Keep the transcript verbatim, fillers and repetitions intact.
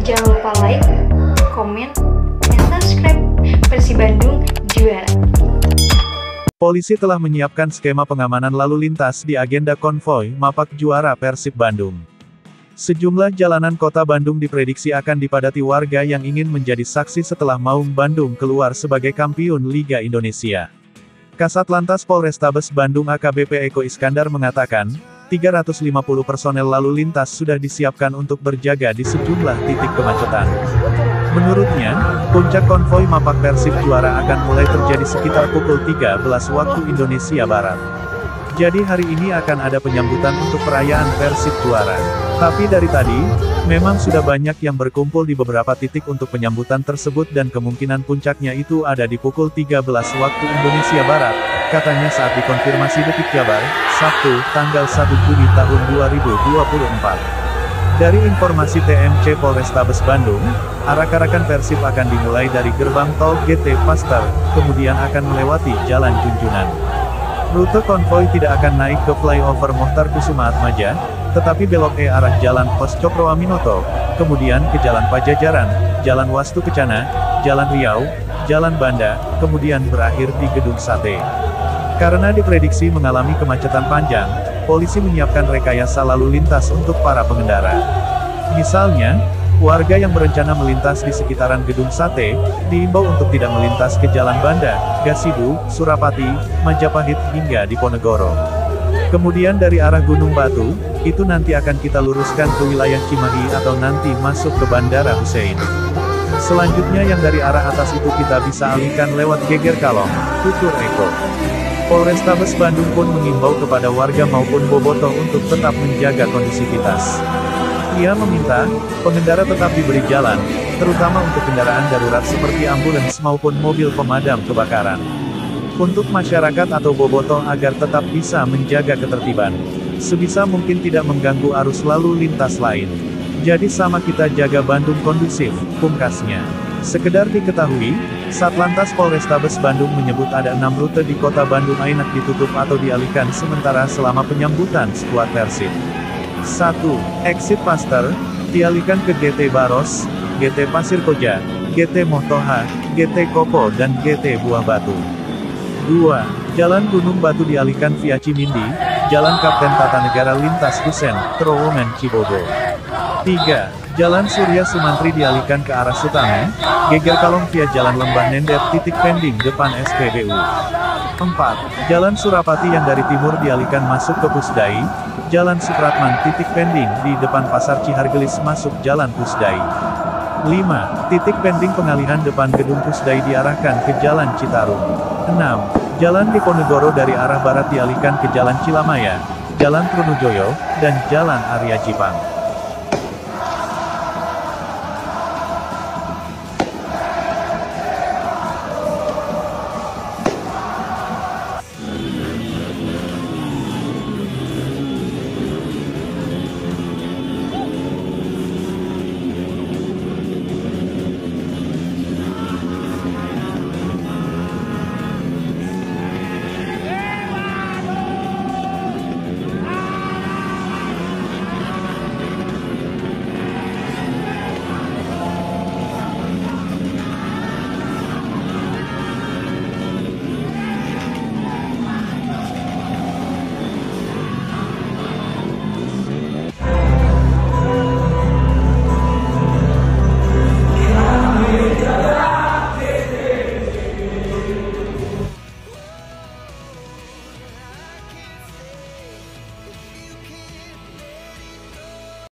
Jangan lupa like, komen, dan subscribe. Persib Bandung juara. Polisi telah menyiapkan skema pengamanan lalu lintas di agenda konvoi Mapak Juara Persib Bandung. Sejumlah jalanan kota Bandung diprediksi akan dipadati warga yang ingin menjadi saksi setelah Maung Bandung keluar sebagai kampiun Liga Indonesia. Kasat Lantas Polrestabes Bandung A K B P Eko Iskandar mengatakan, tiga ratus lima puluh personel lalu lintas sudah disiapkan untuk berjaga di sejumlah titik kemacetan. Menurutnya, puncak konvoi Mapak Persib Juara akan mulai terjadi sekitar pukul tiga belas waktu Indonesia Barat. Jadi hari ini akan ada penyambutan untuk perayaan Persib Juara. Tapi dari tadi, memang sudah banyak yang berkumpul di beberapa titik untuk penyambutan tersebut dan kemungkinan puncaknya itu ada di pukul tiga belas waktu Indonesia Barat, katanya saat dikonfirmasi Detik Jabar, Sabtu, tanggal satu Juni tahun dua ribu dua puluh empat. Dari informasi T M C Polrestabes Bandung, arak-arakan Persib akan dimulai dari gerbang tol G T Pasteur, kemudian akan melewati Jalan Junjunan. Rute konvoi tidak akan naik ke flyover Mohtar Kusuma Atmaja, tetapi belok ke arah Jalan Pos Cokro Aminoto, kemudian ke Jalan Pajajaran, Jalan Wastu Kencana, Jalan Riau, Jalan Banda, kemudian berakhir di Gedung Sate. Karena diprediksi mengalami kemacetan panjang, polisi menyiapkan rekayasa lalu lintas untuk para pengendara. Misalnya, warga yang berencana melintas di sekitaran Gedung Sate, diimbau untuk tidak melintas ke Jalan Banda, Gasibu, Surapati, Majapahit, hingga Diponegoro. Kemudian dari arah Gunung Batu, itu nanti akan kita luruskan ke wilayah Cimahi atau nanti masuk ke Bandara Hussein. Selanjutnya yang dari arah atas itu kita bisa alihkan lewat Geger Kalong, tutur Eko. Polrestabes Bandung pun mengimbau kepada warga maupun bobotoh untuk tetap menjaga kondusivitas. Ia meminta, pengendara tetap diberi jalan, terutama untuk kendaraan darurat seperti ambulans maupun mobil pemadam kebakaran. Untuk masyarakat atau bobotoh agar tetap bisa menjaga ketertiban. Sebisa mungkin tidak mengganggu arus lalu lintas lain. Jadi sama kita jaga Bandung kondusif, pungkasnya. Sekedar diketahui, Satlantas Polrestabes Bandung menyebut ada enam rute di kota Bandung Ainak ditutup atau dialihkan sementara selama penyambutan skuad Persib. satu. Exit Pasteur, dialihkan ke G T Baros, G T Pasir Koja, G T Mohtoha, G T Kopo dan G T Buah Batu. dua. Jalan Gunung Batu dialihkan via Cimindi, Jalan Kapten Tatanegara lintas Kusen, Terowongan Cibogo. tiga. Jalan Surya Sumantri dialihkan ke arah Sutami, Geger Kalong via Jalan Lembah Nendet titik pending depan S P B U. empat. Jalan Surapati yang dari timur dialihkan masuk ke Pusdai, Jalan Supratman titik pending di depan Pasar Cihargelis masuk Jalan Pusdai. lima. Titik pending pengalihan depan Gedung Pusdai diarahkan ke Jalan Citarum. enam. Jalan Diponegoro dari arah barat dialihkan ke Jalan Cilamaya, Jalan Trunojoyo, dan Jalan Arya Cipang.